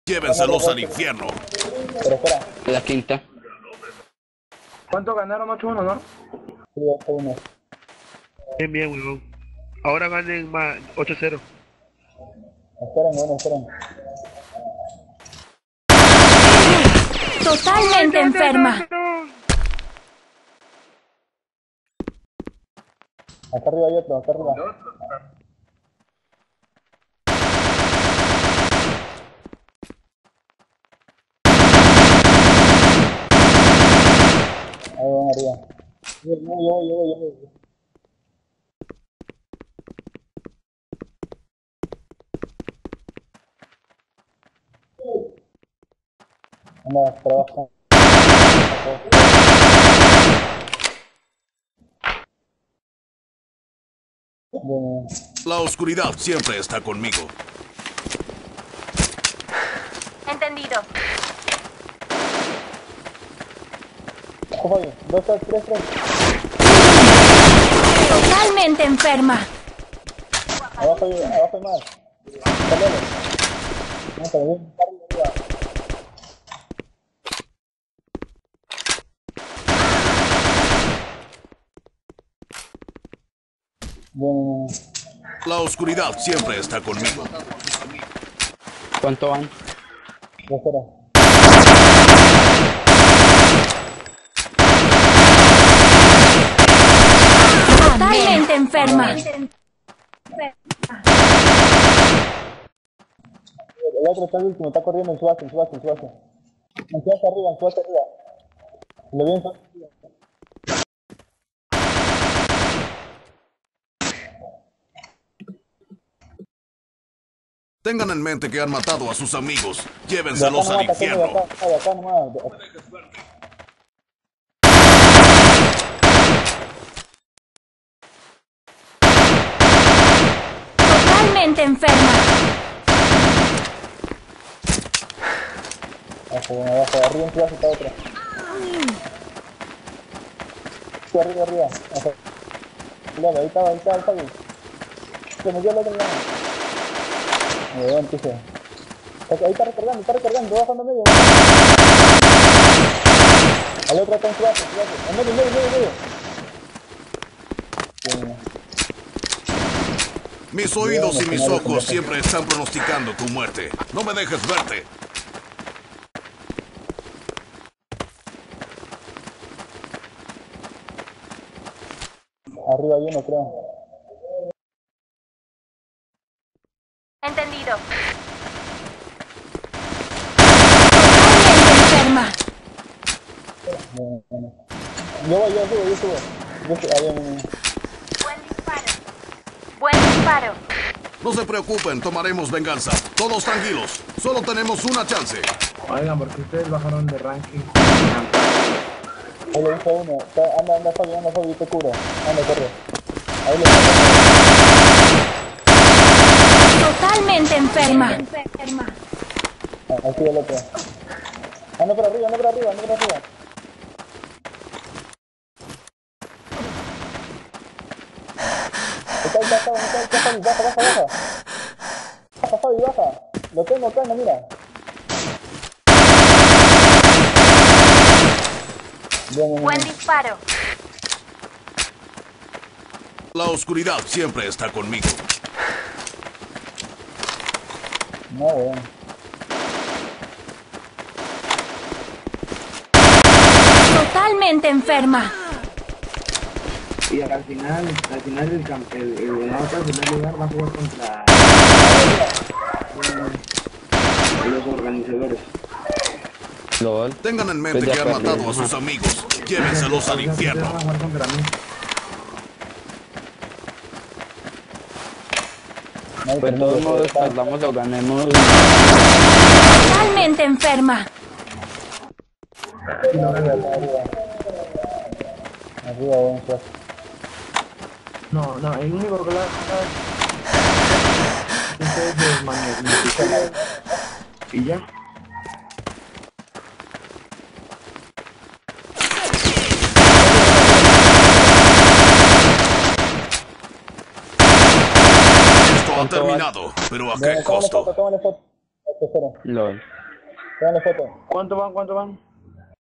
Llévenselos al infierno. Pero espera. La quinta. ¿Cuánto ganaron? 8-1, ¿no? Sí, 8-1. Bien, bien, weón. Ahora ganen más 8-0. Esperen, bueno, esperen. Totalmente enferma. Acá arriba hay otro, acá arriba. Ahí van arriba. Yo voy. Anda, trabaja. Bien. La oscuridad siempre está conmigo. Entendido. ¿Cómo voy? 2, 3, 3. Totalmente enferma. Abajo hay más. Salele. No, pero bien, arriba. Bien. La oscuridad siempre está conmigo. ¿Cuánto van? Espera. Totalmente enferma. El otro está el último, está corriendo en su base. En su base arriba. Le vi en su base arriba. Tengan en mente que han matado a sus amigos. Llévenselos al De infierno. acá nomás. Totalmente enferma. Abajo. Arriba en su base está otra. Sí, arriba. Abajo. Cuidado, ahí está. Se me dio el otro lado. Muy bien, pise. Ahí está recargando, bajando medio. Al otro está en su base. En medio. Bien. Mis oídos y mis ojos siempre están pronosticando tu muerte. No me dejes verte. Arriba hay uno, creo. Entendido. Totalmente enferma. Bueno. Yo subo. Buen disparo. No se preocupen, tomaremos venganza. Todos tranquilos. Solo tenemos una chance. Oigan, porque ustedes bajaron de ranking. Ahí le hice uno. Anda, Fabi, te curo. Anda, corre. Ahí le Totalmente enferma. Ahí sigue el otro. Anda por arriba. Está, Fabi, baja. Baja, Fabi, baja. Lo tengo acá, no, mira. Bien. Buen disparo. La oscuridad siempre está conmigo. No, bueno. Totalmente enferma. Y al final el ganador para el primer lugar va a jugar contra los organizadores. LOL. Tengan en mente que han matado a sus amigos. Llévenselos al infierno. Van a jugar contra mí. Pues de todos modos, perdamos o ganemos. Totalmente enferma. Arriba, buen shot. No, el único que la es magnético. Y ya. Esto ha terminado, pero ¿a qué costo? Tómale foto. Espera, LOL. vean la foto. ¿Cuánto van? ¿Cuánto van?